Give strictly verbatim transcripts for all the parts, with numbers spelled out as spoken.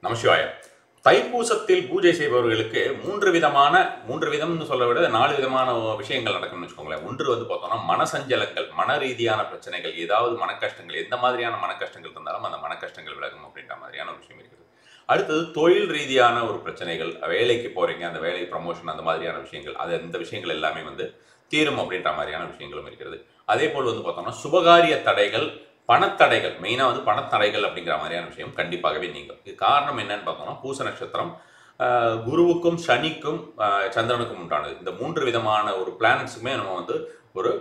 நமசிவாய. தைப்பூசத்தில் பூஜை செய்பவர்களுக்கு மூன்று விதமான மூன்று விதம்னு சொல்ல விட நாலு விதமான விஷயங்கள் நடக்கும்னு வச்சுக்கோங்களேன். ஒன்று வந்து பார்த்தோம்னா மனசஞ்சலங்கள், மன ரீதியான பிரச்சனைகள், ஏதாவது மன கஷ்டங்கள், எந்த மாதிரியான மன கஷ்டங்கள் இருந்தாலும் அந்த மன கஷ்டங்கள் விலகும் அப்படின்ற மாதிரியான ஒரு விஷயம் இருக்குது. அடுத்தது தொழில் ரீதியான ஒரு பிரச்சனைகள், வேலைக்கு போறீங்க, அந்த வேலை ப்ரமோஷன் அந்த மாதிரியான விஷயங்கள், அது இந்த விஷயங்கள் எல்லாமே வந்து தீரும் அப்படின்ற மாதிரியான விஷயங்களும் இருக்கிறது. அதே போல் வந்து பார்த்தோம்னா சுபகாரிய தடைகள், பணத்தடைகள், மெயினாக வந்து பணத்தடைகள் அப்படிங்கிற மாதிரியான விஷயம் கண்டிப்பாகவே நீங்கும். இது காரணம் என்னன்னு பார்த்தோம்னா பூச நட்சத்திரம் குருவுக்கும் சனிக்கும் சந்திரனுக்கும் உண்டானது. இந்த மூன்று விதமான ஒரு பிளானட்ஸுமே நம்ம வந்து ஒரு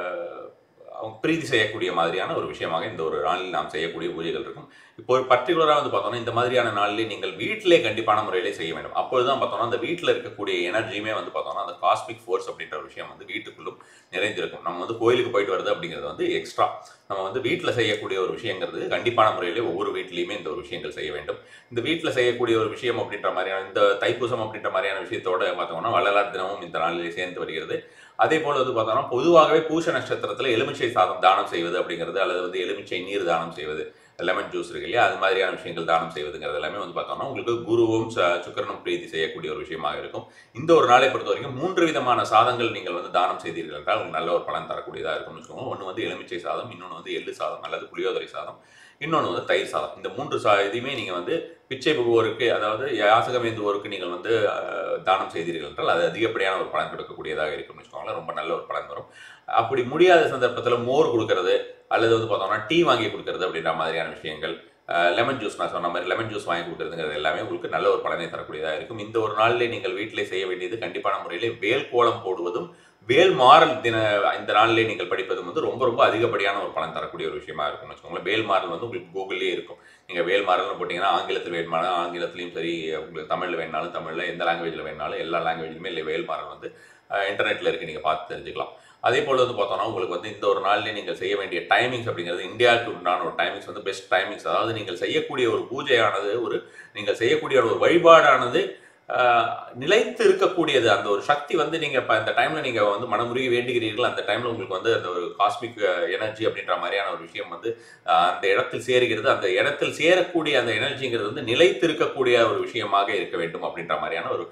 பிரீதி செய்யக்கூடிய மாதிரியான ஒரு விஷயமாக இந்த ஒரு நாளில் நாம் செய்யக்கூடிய பூஜைகள் இருக்கும். இப்போ ஒரு பர்டிகுலராக வந்து பார்த்தோம்னா இந்த மாதிரியான நாளிலே நீங்கள் வீட்டிலே கண்டிப்பான முறையிலே செய்ய வேண்டும். அப்பொழுது தான் பார்த்தோம்னா அந்த வீட்டில் இருக்கக்கூடிய எனர்ஜியுமே வந்து பார்த்தோம்னா அந்த காஸ்மிக் ஃபோர்ஸ் அப்படின்ற ஒரு விஷயம் வந்து வீட்டுக்குள்ளும் நிறைந்திருக்கும். நம்ம வந்து கோயிலுக்கு போயிட்டு வருது அப்படிங்கிறது வந்து எக்ஸ்ட்ரா. நம்ம வந்து வீட்டில் செய்யக்கூடிய ஒரு விஷயங்கிறது கண்டிப்பான முறையிலே ஒவ்வொரு வீட்லேயுமே இந்த ஒரு விஷயங்கள் செய்ய வேண்டும். இந்த வீட்டில் செய்யக்கூடிய ஒரு விஷயம் அப்படின்ற மாதிரியான இந்த தைப்பூசம் அப்படின்ற மாதிரியான விஷயத்தோட பார்த்தோம்னா வள்ளலார் தினமும் இந்த நாளிலே சேர்ந்து வருகிறது. அதே போல் வந்து பார்த்தோம்னா பொதுவாகவே பூச நட்சத்திரத்தில் எலுமிச்சை சாதம் தானம் செய்வது அப்படிங்கிறது, அல்லது வந்து எலுமிச்சை நீர் தானம் செய்வது, லெமன் ஜூஸ் இருக்கு இல்லையா, அது மாதிரியான விஷயங்கள் தானம் செய்வதுங்கிறது எல்லாமே வந்து பார்த்தோம்னா உங்களுக்கு குருவும் சுக்கிரனும் பிரீதி செய்யக்கூடிய ஒரு விஷயமாக இருக்கும். இந்த ஒரு நாளை பொறுத்த வரைக்கும் மூன்று விதமான சாதங்கள் நீங்கள் வந்து தானம் செய்தீர்கள் என்றால் உங்களுக்கு நல்ல ஒரு பலன் தரக்கூடியதாக இருக்கும்னு வச்சுக்கோங்க. ஒன்று வந்து எலுமிச்சை சாதம், இன்னொன்று வந்து எள்ளு சாதம் அல்லது புளியோதரை சாதம், இன்னொன்று வந்து தயிர் சாதம். இந்த மூன்று சா இதையுமே நீங்கள் வந்து பிச்சை புகுவோருக்கு, அதாவது யாசகம் ஏந்துவோருக்கு நீங்கள் வந்து தானம் செய்தீர்கள் என்றால் அது அதிகப்படியான ஒரு பலன் கொடுக்கக்கூடியதாக இருக்கும்னு வச்சுக்கோங்களேன். ரொம்ப நல்ல ஒரு பலன் வரும். அப்படி முடியாத சந்தர்ப்பத்தில் மோர் கொடுக்கறது அல்லது வந்து பார்த்தோம்னா டீ வாங்கி கொடுக்கறது அப்படின்ற மாதிரியான விஷயங்கள், லெமன் ஜூஸ் நான் சொன்ன மாதிரி லெமன் ஜூஸ் வாங்கி கொடுக்குறதுங்கிறது எல்லாமே உங்களுக்கு நல்ல ஒரு பலனை தரக்கூடியதாக இருக்கும். இந்த ஒரு நாளிலே நீங்கள் வீட்டிலே செய்ய வேண்டியது கண்டிப்பான முறையிலே வேல் கோலம் போடுவதும் வேல் மாறல் தின இந்த நாளிலே நீங்கள் படிப்பதும் வந்து ரொம்ப ரொம்ப அதிகப்படியான ஒரு பலன் தரக்கூடிய ஒரு விஷயமா இருக்கும்னு வச்சுக்கோங்களேன். வேல் மாறல் வந்து உங்களுக்கு கூகுள்லேயே இருக்கும். நீங்கள் வேல் மாறல்னு போட்டிங்கன்னா ஆங்கிலத்தில் வேணுமானாலும் ஆங்கிலத்துலேயும் சரி, உங்களுக்கு தமிழில் வேணாலும் தமிழில், எந்த லாங்குவேஜில் வேணாலும் எல்லா லாங்குவேஜ்லையுமே இல்லை வேல் மாறல் வந்து இன்டர்நெட்டில் இருக்குது, நீங்கள் பார்த்து தெரிஞ்சுக்கலாம். அதே போல் வந்து பார்த்தோம்னா உங்களுக்கு வந்து இந்த ஒரு நாளிலே நீங்கள் செய்ய வேண்டிய டைமிங்ஸ் அப்படிங்கிறது இந்தியாவுக்கு உண்டான ஒரு டைமிங்ஸ் வந்து பெஸ்ட் டைமிங்ஸ். அதாவது நீங்கள் செய்யக்கூடிய ஒரு பூஜையானது, ஒரு நீங்கள் செய்யக்கூடிய ஒரு வழிபாடானது நிலைத்து இருக்கக்கூடியது. அந்த ஒரு சக்தி வந்து நீங்கள் இப்போ இந்த டைமில் நீங்கள் வந்து மனமுருகி வேண்டுகிறீர்கள், அந்த டைமில் உங்களுக்கு வந்து அந்த ஒரு காஸ்மிக் எனர்ஜி அப்படின்ற மாதிரியான ஒரு விஷயம் வந்து அந்த இடத்தில் சேருகிறது. அந்த இடத்தில் சேரக்கூடிய அந்த எனர்ஜிங்கிறது வந்து நிலைத்து இருக்கக்கூடிய ஒரு விஷயமாக இருக்க வேண்டும் அப்படின்ற மாதிரியான ஒரு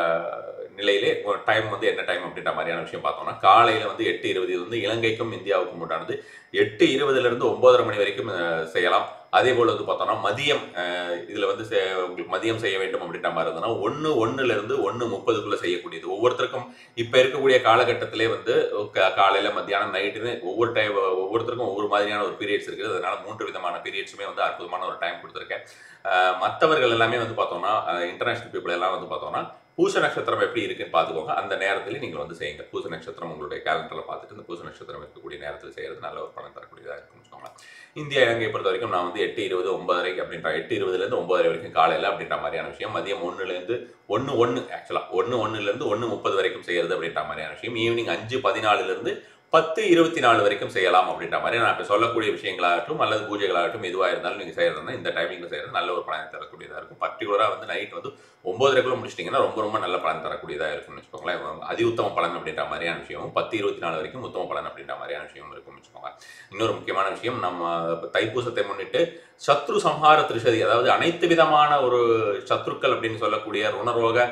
நிலையிலே ஒரு டைம் வந்து என்ன டைம் அப்படின்ற மாதிரியான விஷயம் பார்த்தோம்னா காலையில் வந்து எட்டு இருபது இது வந்து இலங்கைக்கும் இந்தியாவுக்கும் உண்டானது. எட்டு இருபதுலேருந்து ஒன்பதரை மணி வரைக்கும் செய்யலாம். அதே போல் வந்து பார்த்தோம்னா மதியம் இதில் வந்து உங்களுக்கு மதியம் செய்ய வேண்டும் அப்படின்ற மாதிரி இருந்ததுன்னா ஒன்று ஒன்றுலேருந்து ஒன்று முப்பதுக்குள்ளே செய்யக்கூடியது. ஒவ்வொருத்தருக்கும் இப்போ இருக்கக்கூடிய காலகட்டத்திலே வந்து காலையில் மத்தியானம் நைட்டுன்னு ஒவ்வொரு டைம் ஒவ்வொருத்தருக்கும் ஒவ்வொரு மாதிரியான ஒரு பீரியட்ஸ் இருக்குது. அதனால் மூன்று விதமான பீரியட்ஸுமே வந்து அற்புதமான ஒரு டைம் கொடுத்துருக்கேன். மற்றவர்கள் எல்லாமே வந்து பார்த்தோம்னா இன்டர்நேஷ்னல் பீப்புள் எல்லாம் வந்து பார்த்தோம்னா பூச நட்சத்திரம் எப்படி இருக்குன்னு பார்த்துக்கோங்க. அந்த நேரத்தில் நீங்கள் வந்து செய்யுங்க. பூச நட்சத்திரம் உங்களுடைய கேலண்டரில் பார்த்துட்டு இந்த பூச நட்சத்திரம் இருக்கக்கூடிய நேரத்தில் செய்கிறது நல்ல ஒரு பலன் தரக்கூடியதாக இருக்குன்னு வச்சுக்கோங்களேன். இந்தியா இலங்கையை பொறுத்த வரைக்கும் நான் வந்து எட்டு இருபது ஒன்பதரை அப்படின்ற எட்டு இருபதுலேருந்து ஒன்பதரை வரைக்கும் காலையில் அப்படின்ற மாதிரியான விஷயம். மதியம் ஒன்றுலேருந்து ஒன்று ஒன்று ஆக்சுவலாக ஒன்று ஒன்றுலேருந்து ஒன்று முப்பது வரைக்கும் செய்கிறது அப்படின்ற மாதிரியான விஷயம். ஈவினிங் அஞ்சு பதினாலுலேருந்து பத்து இருபத்தி நாலு வரைக்கும் செய்யலாம் அப்படின்ற மாதிரி நான் இப்போ சொல்லக்கூடிய விஷயங்களாகட்டும் அல்லது பூஜைகளாகட்டும் எதுவாக இருந்தாலும் நீங்கள் செய்கிறதுனா இந்த டைமிங்கில் செய்கிறது நல்ல ஒரு பலன் தரக்கூடியதாக இருக்கும். பர்டிகுலராக வந்து நைட் வந்து ஒன்பதரைக்குள்ள முடிச்சிட்டிங்கன்னா ரொம்ப ரொம்ப நல்ல பலன் தரக்கூடியதாக இருக்கும்னு வச்சுக்கோங்களேன். அதி உத்தம பலன் அப்படின்ற மாதிரியான விஷயமும் பத்து இருபத்தி நாலு வரைக்கும் உத்தம பலன் அப்படின்ற மாதிரியான விஷயமும் இருக்கும்னு வச்சுக்கோங்க. இன்னொரு முக்கியமான விஷயம், நம்ம தைப்பூசத்தை முன்னிட்டு சத்ரு சம்ஹார திரிசதி, அதாவது அனைத்து விதமான ஒரு சத்ருக்கள் அப்படின்னு சொல்லக்கூடிய ருணரோக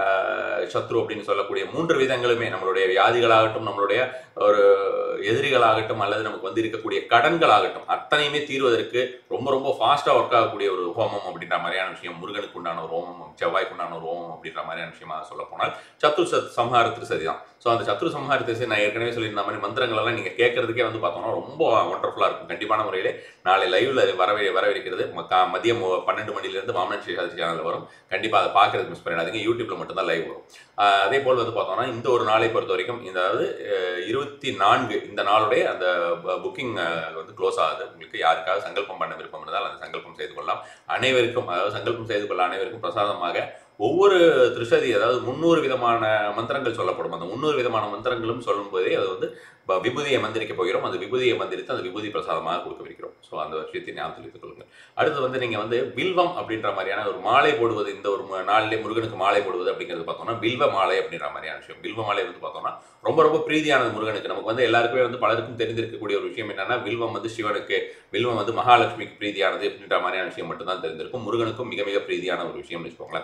சத்ரு அப்படின்னு சொல்லக்கூடிய மூன்று விதங்களுமே, நம்மளுடைய வியாதிகளாகட்டும், நம்மளுடைய ஒரு எதிரிகளாகட்டும், அல்லது நமக்கு வந்து இருக்கக்கூடிய கடன்களாகட்டும், அத்தனையுமே தீர்வதற்கு ரொம்ப ரொம்ப ஃபாஸ்ட்டாக ஒர்க் ஆகக்கூடிய ஒரு ஹோமம் அப்படின்ற மாதிரியான விஷயம், முருகனுக்கு உண்டான ஒரு ஹோமம், செவ்வாய்க்கு உண்டான ஒரு ஹோமம் அப்படின்ற மாதிரியான விஷயமாக சொல்ல போனால் சத்ரு சத் சம்ஹார திரிசதி தான். ஸோ அந்த சத்ரு சம்ஹார திரிசதி நான் ஏற்கனவே சொல்லியிருந்த மாதிரி மந்திரங்கள் எல்லாம் நீங்கள் கேட்கறதுக்கே வந்து பார்த்தோம்னா ரொம்ப ஒண்டர்ஃபுல்லாக இருக்கும். கண்டிப்பான முறையிலே நாளை லைவ்ல வரவே வரவேற்கிறது மதியம் பன்னெண்டு மணிலேருந்து வாமனன் ஸ்ரீஹாசி சேனலில் வரும். கண்டிப்பாக அதை பார்க்கறதுக்கு மிஸ் பண்ணிடாதீங்க. யூடியூப்ல மட்டும்தான் லைவ் வரும். அதே போல் வந்து பார்த்தோம்னா இந்த ஒரு நாளை பொறுத்த வரைக்கும் அதாவது இருபத்தி நான்கு இந்த நாளுடைய அந்த புக்கிங் வந்து க்ளோஸ் ஆகுது. உங்களுக்கு யாருக்காவது சங்கல்பம் பண்ண விருப்பம் இருந்தால் அந்த சங்கல்பம் செய்து கொள்ளலாம். அனைவருக்கும், அதாவது சங்கல்பம் செய்து கொள்ள அனைவருக்கும் பிரசாதமாக ஒவ்வொரு திரிசதி, அதாவது முன்னூறு விதமான மந்திரங்கள் சொல்லப்படும். அந்த முன்னூறு விதமான மந்திரங்களும் சொல்லும்போதே அது வந்து விபூதியை மந்திரிக்க போகிறோம். அந்த விபூதியை மந்திரித்து அந்த விபூதி பிரசாதமாக கொடுக்கவிருக்கிறோம். ஸோ அந்த விஷயத்தை ஞாபகத்தில் வைத்துக் கொள்ளுங்கள். அடுத்து வந்து நீங்கள் வந்து வில்வம் அப்படின்ற மாதிரியான ஒரு மாலை போடுவது, இந்த ஒரு நாளிலே முருகனுக்கு மாலை போடுவது அப்படிங்கிறது பார்த்தோம்னா வில்வ மாலை அப்படின்ற மாதிரியான விஷயம். வில்வ மாலை வந்து பார்த்தோம்னா ரொம்ப ரொம்ப பிரீதியானது முருகனுக்கு. நமக்கு வந்து எல்லாருக்குமே வந்து பலருக்கும் தெரிந்திருக்கக்கூடிய ஒரு விஷயம் என்னன்னா, வில்வம் வந்து சிவனுக்கு, வில்வம் வந்து மகாலட்சுமிக்கு பிரீதியானது அப்படின்ற மாதிரியான விஷயம் மட்டும்தான் தெரிந்திருக்கும். முருகனுக்கும் மிக மிக பிரீதியான ஒரு விஷயம்னு வச்சுக்கோங்களேன்.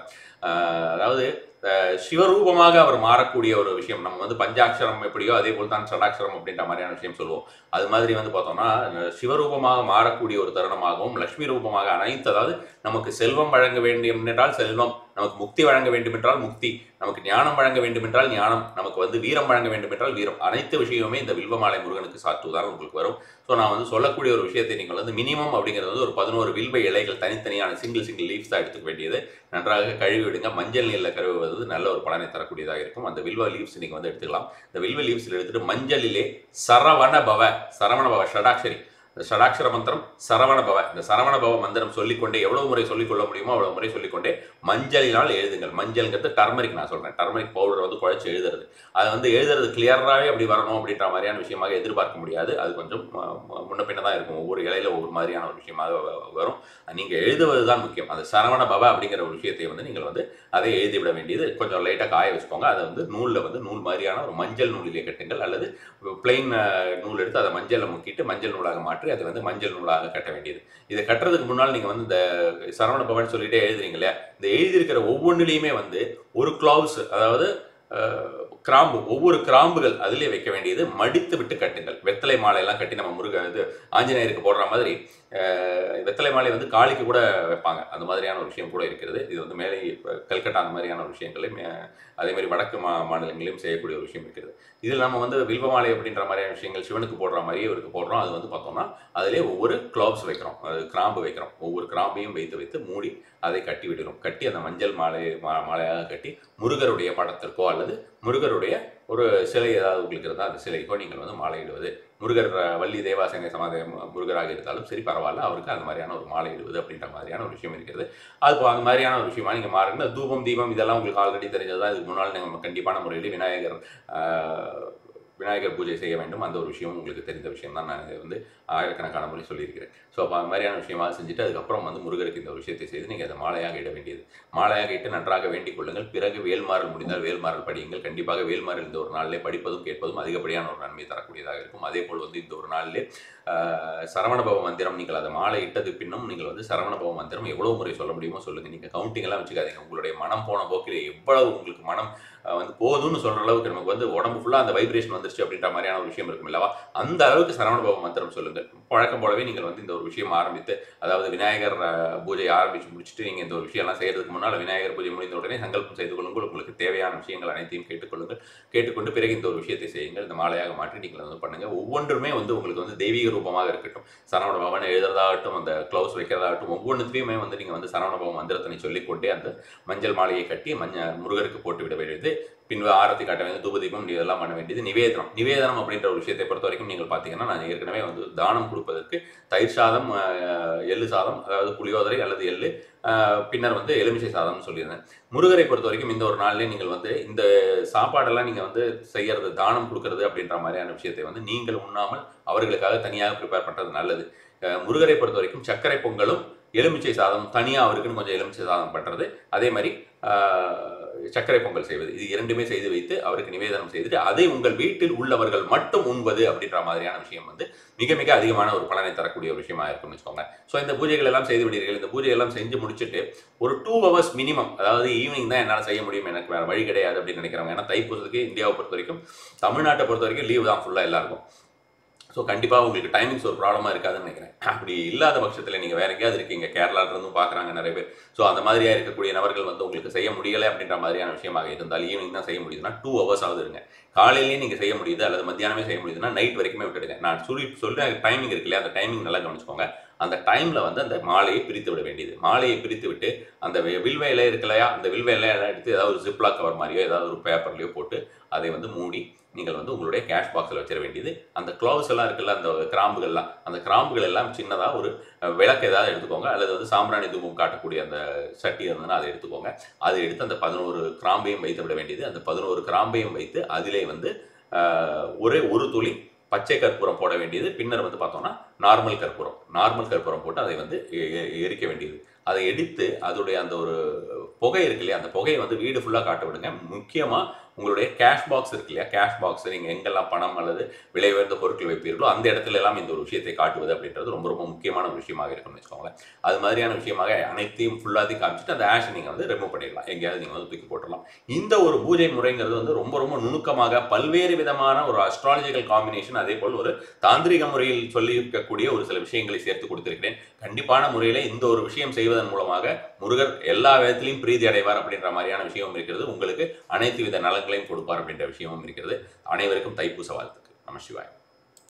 அதாவது சிவரூபமாக அவர் மாறக்கூடிய ஒரு விஷயம். நம்ம வந்து பஞ்சாட்சரம் எப்படியோ அதே போல் தான் ஷடாட்சரம் அப்படின்ற மாதிரியான விஷயம் சொல்லுவோம். அது மாதிரி வந்து பார்த்தோம்னா சிவரூபமாக மாறக்கூடிய ஒரு தருணமாகவும், லட்சுமி ரூபமாக அனைத்து, அதாவது நமக்கு செல்வம் வழங்க வேண்டும் என்றால் செல்வம், நமக்கு முக்தி வழங்க வேண்டும் என்றால் முக்தி, நமக்கு ஞானம் வழங்க வேண்டும் என்றால் ஞானம், நமக்கு வந்து வீரம் வழங்க வேண்டும் என்றால் வீரம், அனைத்து விஷயமுமே இந்த வில்வமாலை முருகனுக்கு சாத்துவதால் உங்களுக்கு வரும். ஸோ நான் வந்து சொல்லக்கூடிய ஒரு விஷயத்தை நீங்கள் வந்து மினிமம் அப்படிங்கிறது வந்து ஒரு பதினோரு வில்வ இலைகள் தனித்தனியான சிங்கிள் சிங்கிள் லீவ்ஸ் தான் எடுத்துக்க வேண்டியது. நன்றாக கழுவி விடுங்க. மஞ்சள் நீரில் கழுவுவது நல்ல ஒரு பலனை தரக்கூடியதாக இருக்கும். அந்த வில்வ லீவ்ஸ் நீங்கள் வந்து எடுத்துக்கலாம். இந்த வில்வ லீவ்ஸில் எடுத்துட்டு மஞ்சளிலே சரவண பவ, சரவண பவ ஷடாட்சரி, இந்த ஷடாட்சர மந்திரம் சரவண பவ, இந்த சரவண பவ மந்திரம் சொல்லிக்கொண்டே எவ்வளவு முறை சொல்லிக்கொள்ள முடியுமோ அவ்வளவு முறை சொல்லிக்கொண்டே மஞ்சளினால் எழுதுங்கள். மஞ்சள்ங்கிறது டர்மரிக், நான் சொல்றேன் டர்மரிக் பவுடர் வந்து குழைச்சி எழுதுறது. அதை வந்து எழுதுறது கிளியராகவே அப்படி வரணும் அப்படின்ற மாதிரியான விஷயமாக எதிர்பார்க்க முடியாது. அது கொஞ்சம் முன்ன பின்ன தான் இருக்கும். ஒவ்வொரு இலையில ஒவ்வொரு மாதிரியான ஒரு விஷயமாக வரும். நீங்கள் எழுதுவது தான் முக்கியம். அந்த சரவண பவ அப்படிங்கிற ஒரு விஷயத்தை வந்து நீங்கள் வந்து அதை எழுதிவிட வேண்டியது. கொஞ்சம் லைட்டாக காய வச்சுக்கோங்க. அதை வந்து நூலில் வந்து நூல் மாதிரியான ஒரு மஞ்சள் நூலிலே கட்டுங்கள், அல்லது பிளெயின் நூல் எடுத்து அதை மஞ்சளை முக்கிட்டு மஞ்சள் நூலாக மாற்றி அதை வந்து மஞ்சள் நூலாக கட்ட வேண்டியது. இதை கட்டுறதுக்கு முன்னால் நீங்கள் வந்து இந்த சரவண பவன் சொல்லிட்டே எழுதுறீங்க இல்லையா, இந்த எழுதியிருக்கிற ஒவ்வொன்றிலையுமே வந்து ஒரு கிளவுஸ், அதாவது கிராம்பு, ஒவ்வொரு கிராம்புகள் அதிலே வைக்க வேண்டியது. மடித்து விட்டு கட்டுங்கள். வெத்தலை மாலையெல்லாம் கட்டி நம்ம முருக இது ஆஞ்சநேயருக்கு போடுற மாதிரி வெத்தலை மாலை வந்து காளிக்கு கூட வைப்பாங்க. அந்த மாதிரியான ஒரு விஷயம் கூட இருக்கிறது. இது வந்து மேலே கல்கட்டா அந்த மாதிரியான ஒரு விஷயங்களையும் அதே மாதிரி வடக்கு மா மாநிலங்களிலும் செய்யக்கூடிய ஒரு விஷயம் இருக்கிறது. இதில் நம்ம வந்து வில்வ மாலை அப்படின்ற மாதிரியான விஷயங்கள் சிவனுக்கு போடுற மாதிரியே இவருக்கு போடுறோம். அது வந்து பார்த்தோம்னா அதிலே ஒவ்வொரு கிளவுஸ் வைக்கிறோம், அது கிராம்பு வைக்கிறோம். ஒவ்வொரு கிராம்பையும் வைத்து வைத்து மூடி அதை கட்டி விடுகிறோம். கட்டி அந்த மஞ்சள் மாலை மா மாலையாக கட்டி முருகருடைய படத்திற்கோ அல்லது முருகருடைய ஒரு சிலை ஏதாவது உங்களுக்கு இருந்தால் அந்த சிலைக்கோ நீங்கள் வந்து மாலையிடுவது. முருகர் வள்ளி தேவாசேனை சமாதி முருகராக இருந்தாலும் சரி பரவாயில்ல, அவருக்கு அந்த மாதிரியான ஒரு மாலை இடுவது அப்படின்ற மாதிரியான ஒரு விஷயம் இருக்கிறது. அது அந்த மாதிரியான ஒரு விஷயமா நீங்கள் மாறுங்க. தூபம் தீபம் இதெல்லாம் உங்களுக்கு ஆல்ரெடி தெரிஞ்சது தான். இதுக்கு முன்னால் நீங்கள் கண்டிப்பான முறையில் விநாயகர் விநாயகர் பூஜை செய்ய வேண்டும். அந்த ஒரு விஷயம் உங்களுக்கு தெரிந்த விஷயம் தான். நான் வந்து ஆயிரக்கணக்கான முறை சொல்லியிருக்கிறேன். ஸோ அப்போ அந்த மாதிரியான விஷயமாக செஞ்சுட்டு அதுக்கப்புறம் வந்து முருகருக்கு இந்த ஒரு விஷயத்தை செய்து நீங்கள் அதை மாலையாக இட வேண்டியது. மாலையாக இட்டு நன்றாக வேண்டிக் கொள்ளுங்கள். பிறகு வேல்மாறல் முடிந்தால் வேல்மாறல் படியுங்கள். கண்டிப்பாக வேல்மாறல் இந்த ஒரு நாளிலே படிப்பதும் கேட்பதும் அதிகப்படியான ஒரு நன்மை தரக்கூடியதாக இருக்கும். அதே போல் வந்து இந்த ஒரு நாளிலே சரவணபவ மந்திரம் நீங்கள் அதை மாலை இட்டது பின்னும் நீங்கள் வந்து சரவணபவ மந்திரம் எவ்வளவு முறை சொல்ல முடியுமோ சொல்லுங்கள். நீங்கள் கவுண்டிங் எல்லாம் வச்சுக்காதீங்க. உங்களுடைய மனம் போன போக்கில் எவ்வளவு உங்களுக்கு மனம் வந்து போதும்னு சொல்கிற அளவுக்கு நமக்கு வந்து உடம்பு ஃபுல்லாக அந்த வைப்ரேஷன் வந்துருச்சு அப்படின்ற மாதிரியான ஒரு விஷயம் இருக்கும் இல்லவா, அந்த அளவுக்கு சரவணபவ மந்திரம் சொல்லுங்கள். பழக்கம் போலவே நீங்கள் வந்து இந்த ஒரு விஷயம் ஆரம்பித்து, அதாவது விநாயகர் பூஜை ஆரம்பித்து முடிச்சுட்டு நீங்கள் இந்த ஒரு விஷயம்லாம் செய்கிறதுக்கு முன்னால் விநாயகர் பூஜை முடிந்த உடனே சங்கல்பம் செய்து கொள்ளுங்கள். உங்களுக்கு தேவையான விஷயங்கள் அனைத்தையும் கேட்டுக்கொள்ளுங்கள். கேட்டுக்கொண்டு பிறகு இந்த ஒரு விஷயத்தை செய்யுங்கள். இந்த மாலையாக மாற்றி நீங்கள் வந்து பண்ணுங்கள். ஒவ்வொன்றுமே வந்து உங்களுக்கு வந்து தெய்வீக ரூபமாக இருக்கட்டும். சரவண பவன் எழுதுறதாகட்டும், அந்த க்ளவுஸ் வைக்கிறதாகட்டும், ஒவ்வொன்றுத்தையுமே வந்து நீங்கள் வந்து சரவணபவ மந்திரத்தினை சொல்லிக்கொண்டே அந்த மஞ்சள் மாலையை கட்டி மஞ்சள் முருகருக்கு போட்டு விட வேண்டியது. பின்பு ஆரத்தி காட்ட வேண்டியது, தூபதீபம் இதெல்லாம் பண்ண வேண்டியது. நிவேதனம் நிவேதனம் அப்படின்ற ஒரு விஷயத்தை பொறுத்த வரைக்கும் நீங்கள் பார்த்தீங்கன்னா, நான் ஏற்கனவே வந்து தானம் கொடுப்பதற்கு தயிர் சாதம், எள்ளு சாதம், அதாவது புளியோதரை அல்லது எள்ளு, பின்னர் வந்து எலுமிச்சை சாதம்னு சொல்லியிருந்தேன். முருகரை பொறுத்த வரைக்கும் இந்த ஒரு நாளிலே நீங்கள் வந்து இந்த சாப்பாடெல்லாம் நீங்கள் வந்து செய்யறது, தானம் கொடுக்கறது அப்படின்ற மாதிரியான விஷயத்தை வந்து நீங்கள் உண்ணாமல் அவர்களுக்காக தனியாக ப்ரிப்பேர் பண்ணுறது நல்லது. முருகரை பொறுத்த வரைக்கும் சர்க்கரை பொங்கலும் எலுமிச்சை சாதம் தனியாக அவருக்குன்னு கொஞ்சம் எலுமிச்சை சாதம் பண்ணுறது, அதே மாதிரி சர்க்கரை பொங்கல் செய்வது, இது இரண்டுமே செய்து வைத்து அவருக்கு நிவேதனம் செய்துட்டு அதை உங்கள் வீட்டில் உள்ளவர்கள் மட்டும் உண்பது அப்படின்ற மாதிரியான விஷயம் வந்து மிக மிக அதிகமான ஒரு பலனை தரக்கூடிய ஒரு விஷயமா இருக்கும்னு வச்சுக்கோங்க. ஸோ இந்த பூஜைகள் எல்லாம் செய்து விடுவீர்கள். இந்த பூஜை எல்லாம் செஞ்சு முடிச்சுட்டு ஒரு டூ ஹவர்ஸ் மினிமம், அதாவது ஈவினிங் தான் என்னால் செய்ய முடியும், எனக்கு வேறு வழி கிடையாது அப்படின்னு நினைக்கிறவங்க. ஏன்னா தைப்பூசத்துக்கு இந்தியாவை பொறுத்த வரைக்கும், தமிழ்நாட்டை பொறுத்த வரைக்கும் லீவ் தான் ஃபுல்லாக எல்லாருக்கும். ஸோ கண்டிப்பாக உங்களுக்கு டைமிங்ஸ் ஒரு ப்ராப்ளமாக இருக்காதுன்னு நினைக்கிறேன். அப்படி இல்லாத பட்சத்தில் நீங்கள் வேறு எங்கேயாவது இருக்கீங்க, கேரளாவிலிருந்தும் பார்க்குறாங்க நிறைய பேர். ஸோ அந்த மாதிரியாக இருக்கக்கூடிய நபர்கள் வந்து உங்களுக்கு செய்ய முடியலை அப்படின்ற மாதிரியான விஷயமாக இருந்தால் ஈவினிங் தான் செய்ய முடியுதுன்னா டூ ஹவர்ஸ் ஆகுது இருங்க. காலையிலேயே நீங்கள் செய்ய முடியுது அல்லது மத்தியானமே செய்ய முடியுதுன்னா நைட் வரைக்குமே விட்டுடுங்க. நான் சொல்லி சொல்ல டைமிங் இருக்கு இல்லையா, அந்த டைமிங் நல்லா கவனிச்சுக்கோங்க. அந்த டைமில் வந்து அந்த மாலையை பிரித்து விட வேண்டியது. மாலையை பிரித்து விட்டு அந்த வில்வ இலை இருக்கு இல்லையா, அந்த வில்வ இலையெல்லாம் எடுத்து ஏதாவது ஒரு ஜிப்லாக் கவர் மாதிரியோ ஏதாவது ஒரு பேப்பர்லையோ போட்டு அதை வந்து மூடி நீங்கள் வந்து உங்களுடைய கேஷ் பாக்ஸில் வச்சிட வேண்டியது. அந்த க்ளவுஸ் எல்லாம் இருக்குல்ல, அந்த கிராம்புகள்லாம், அந்த கிராம்புகள் எல்லாம் சின்னதாக ஒரு விளக்கு ஏதாவது எடுத்துக்கோங்க, அல்லது வந்து சாம்பிராணி தூபம் காட்டக்கூடிய அந்த சட்டி இருந்ததுன்னா அதை எடுத்துக்கோங்க. அதை எடுத்து அந்த பதினோரு கிராம்பையும் வைத்து விட வேண்டியது. அந்த பதினோரு கிராம்பையும் வைத்து அதிலே வந்து ஒரே ஒரு துளி பச்சை கற்பூரம் போட வேண்டியது. பின்னர் வந்து பார்த்தோம்னா நார்மல் கற்பூரம் நார்மல் கற்பூரம் போட்டு அதை வந்து எரிக்க வேண்டியது. அதை எடுத்து அதோடைய அந்த ஒரு புகை இருக்கு இல்லையா, அந்த புகையை வந்து வீடு ஃபுல்லாக காட்ட விடுங்க. முக்கியமாக உங்களுடைய கேஷ் பாக்ஸ் இருக்கு இல்லையா, கேஷ் பாக்ஸ் நீங்கள் எங்கெல்லாம் பணம் அல்லது விலை உயர்ந்த பொருட்கள் வைப்பீர்களோ அந்த இடத்துல எல்லாம் இந்த ஒரு விஷயத்தை காட்டுவது அப்படின்றது ரொம்ப ரொம்ப முக்கியமான ஒரு விஷயமாக இருக்கும்னு வச்சுக்கோங்களேன். அது மாதிரியான விஷயமாக அனைத்தையும் ஃபுல்லாத்தையும் காமிச்சிட்டு அந்த ஆஷை நீங்கள் வந்து ரிமூவ் பண்ணிடலாம், எங்கேயாவது நீங்கள் வந்து தூக்கி போட்டுடலாம். இந்த ஒரு பூஜை முறைங்கிறது வந்து ரொம்ப ரொம்ப நுணுக்கமாக பல்வேறு விதமான ஒரு அஸ்ட்ராலஜிக்கல் காம்பினேஷன், அதே போல் ஒரு தாந்திரிக முறையில் சொல்லி இருக்கக்கூடிய ஒரு சில விஷயங்களை சேர்த்து கொடுத்திருக்கிறேன். கண்டிப்பான முறையில் இந்த ஒரு விஷயம் செய்வதன் மூலமாக முருகர் எல்லா விதத்திலையும் பிரீதி அடைவார் அப்படின்ற மாதிரியான விஷயமும் இருக்கிறது. உங்களுக்கு அனைத்து வித நலங்களையும் கொடுப்பார் அப்படின்ற விஷயமும் இருக்கிறது. அனைவருக்கும் தைப்பூச வாழ்த்துக்கள். நம சிவாய்.